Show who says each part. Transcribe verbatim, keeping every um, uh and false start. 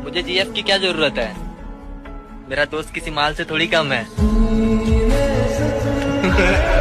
Speaker 1: मुझे जीएफ की क्या जरूरत है? मेरा दोस्त किसी माल से थोड़ी कम है।